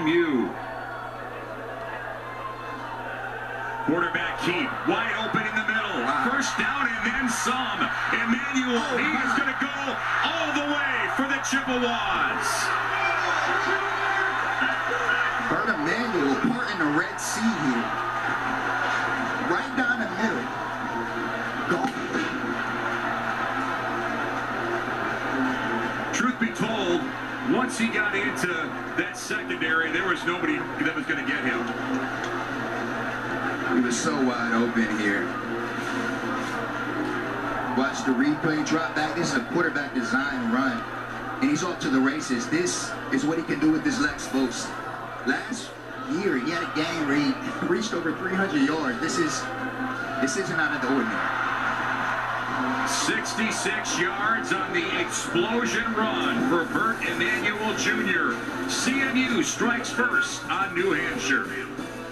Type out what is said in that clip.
CMU. Quarterback keep, wide open in the middle. Wow. First down and then some. Emanuel, he is going to go all the way for the Chippewas. Bert Emanuel parting the Red Sea here. Right down the middle. Go. Truth be told, once he got into that secondary, there was nobody that was going to get him. He was so wide open here. Watch the replay, drop back. This is a quarterback design run. And he's off to the races. This is what he can do with his legs, folks. Last year, he had a game where he reached over 300 yards. This isn't out of the ordinary. 66 yards on the explosion run for Bert Emanuel Jr. CMU strikes first on New Hampshire.